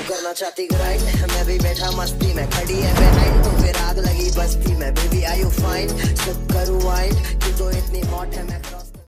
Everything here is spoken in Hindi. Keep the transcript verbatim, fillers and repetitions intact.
करना चाहती ग्राइंड, मैं भी बैठा मस्ती में, खड़ी है बेहाइंड तो फिर आग लगी बस्ती में। बेबी आर यू फाइन, सब करूँ वाइन,